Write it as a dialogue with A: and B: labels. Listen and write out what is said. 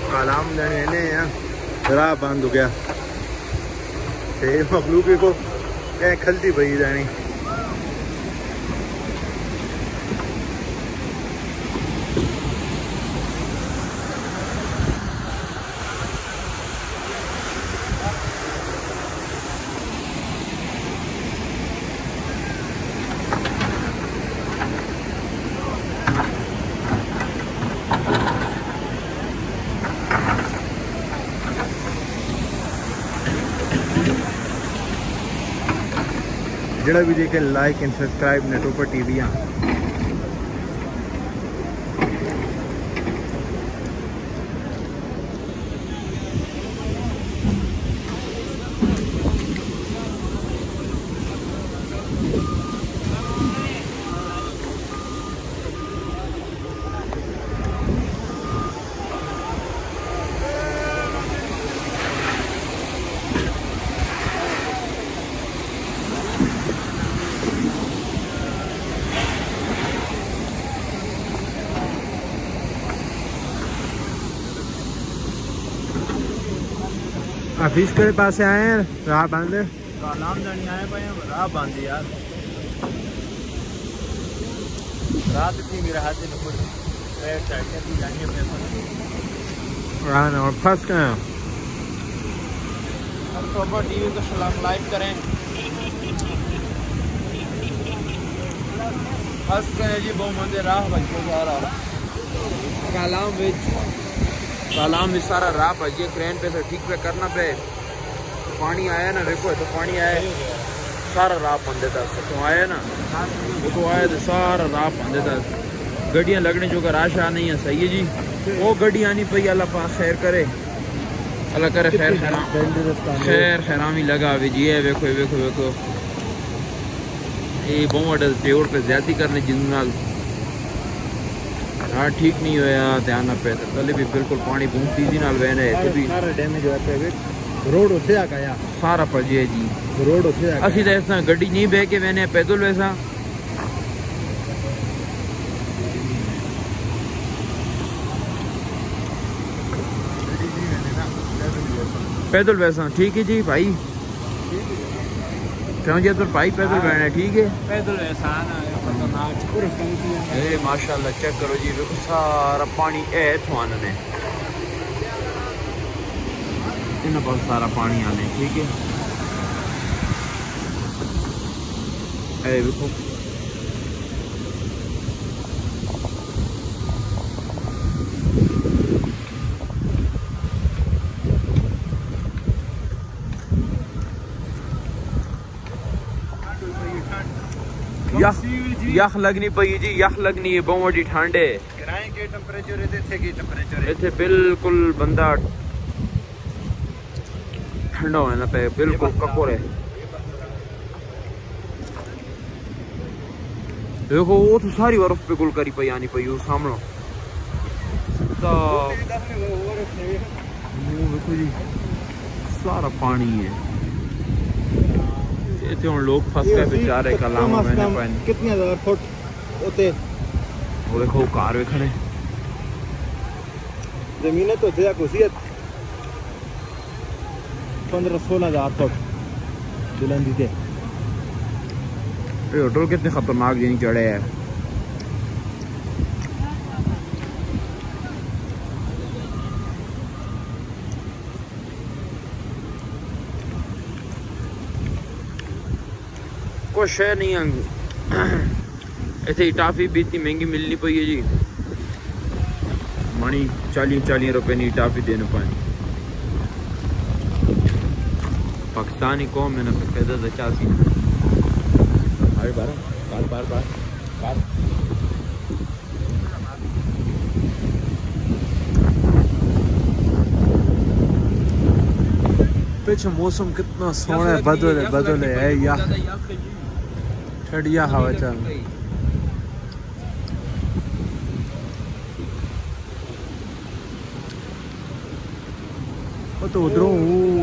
A: कालाम लेने राह बंद हो गया मखलूकी को कहीं खलती पई जानी। जड़ा भी देखे लाइक एंड सब्सक्राइब नेटोपर टीवी। हफीज के पास आए हैं, राह बंद है।
B: कालाम जानी आए भाई, राह बंद यार। रात थी मेरा हाथ में कुछ
A: और फंस गए।
B: नेटोपर टीवी को सलाम लाइक करें। फंस गए जी बहुत मंदे राह बच के जा रहा कालाम विच कालाम में सारा राह भजिए क्रेन पे से ठीक पे करना पे। पानी आया ना, देखो तो पानी आया सारा राह बन देता। तो आया ना देखो आया तो सारा राह बन देता। गड्डियाँ लगने जो का राशा नहीं है। सही है जी, वो गड्डी आनी पई। अल्लाह पाक खैर करे, अल्लाह करे खैर खैरामी लगा अभी जी। है वेखो वेखो वेखो ये बहुत पेड़ पे ज्यादा करने जिन हाँ ठीक नहीं होया ध्यान पे तो पहले भी बिल्कुल पानी बहुत तेजी नाल बहना है। भी सारा डैमेज होया पे रोड उठे आ गया सारा पजे जी। रोड उठे आ असि तो ऐसा गड्डी नहीं बह के बहने पैदल वैसा पैदल वैसा ठीक है जी भाई। क्यों जी तो भाई पैदल बहना है ठीक है। पैदल वैसा माशाल्लाह चेक करो जी, देखो सारा पानी है थवान ने इन बहुत सारा पानी आने ठीक है। देखो यख लगनी पई जी, यख लगनी है बहुत बड़ी ठंड है।
A: किराए के टेंपरेचर
B: इतने बिल्कुल बंदा ठंडा होना पे बिल्कुल ककोर है। देखो वो तो सारी बर्फ पे गुल करी पई आनी पई वो सामने देखो जी सारा पानी है। इतने लोग फंस गए बेचारे कलाम में।
A: कितने 1000 फुट होते
B: वो देखो कार वे खड़े
A: जमीन तो थे कुसियत 15-16 फुट बुलंदी थे।
B: होटल कितने खतरनाक जिन चढ़े हैं। कुछ शह नहीं है इतनी टाफी भी इतनी महंगी मिलनी पई है जी। मनी 40-40 रुपए नहीं टाफी देने पाए। पाकिस्तानी कौम में ना पैदा था चासी बार बार बार बार बार
A: पीछे मौसम कितना सोहना है। बदल है या ठंडिया हवा चल। वो तो उधरों